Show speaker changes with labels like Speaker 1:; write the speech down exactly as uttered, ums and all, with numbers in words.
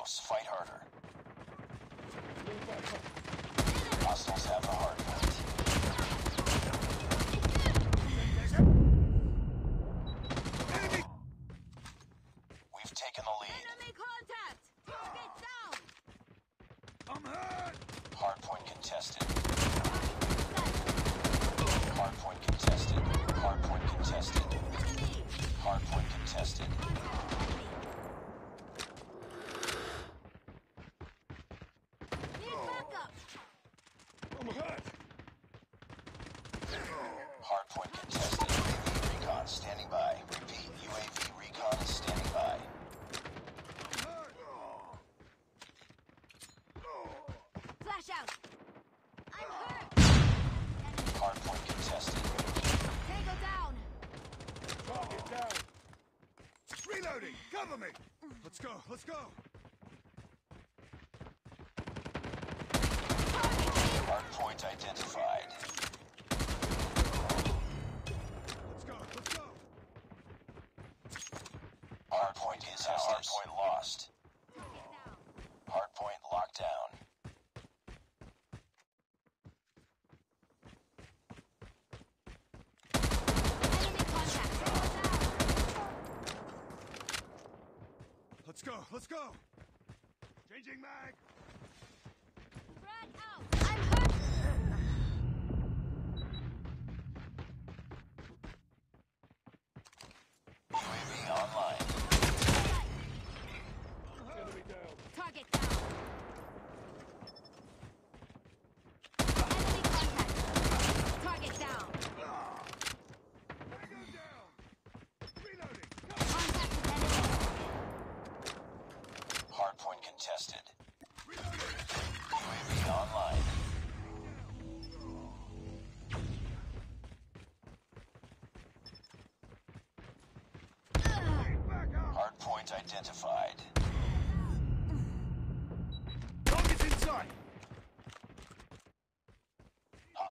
Speaker 1: close. Fight harder. Hostiles have the hard point.
Speaker 2: Enemy!
Speaker 1: We've taken the lead.
Speaker 3: Enemy contact! Target down!
Speaker 2: I'm hurt!
Speaker 1: Hard point contested. Hard point contested. Hard point contested.
Speaker 3: Enemy!
Speaker 1: Hard point contested.
Speaker 3: Need backup!
Speaker 2: I'm hurt!
Speaker 1: Hard point contested. U A V recon standing by. Repeat, U A V recon is standing by.
Speaker 2: I'm hurt!
Speaker 3: Flash out! I'm hurt!
Speaker 1: Hard point contested.
Speaker 3: Tango down!
Speaker 2: Target down! Reloading! Cover me! Let's go, let's go!
Speaker 1: Hard point identified.
Speaker 2: Let's go, let's go!
Speaker 1: Hard point is hard point lost.
Speaker 3: Target down!
Speaker 1: Hard point locked down.
Speaker 3: Enemy contact! Tango down!
Speaker 2: Let's go, let's go! Changing mag!
Speaker 3: Frag out! I'm hurt!
Speaker 1: U A V online.
Speaker 2: Enemy down!
Speaker 3: Target down! Enemy contact! Target down!
Speaker 2: Tango down! Reloading!
Speaker 3: Contact with enemy!
Speaker 1: Hard point contested.
Speaker 2: Reloading!
Speaker 1: U A V online.
Speaker 2: Back up!
Speaker 1: Hard point identified.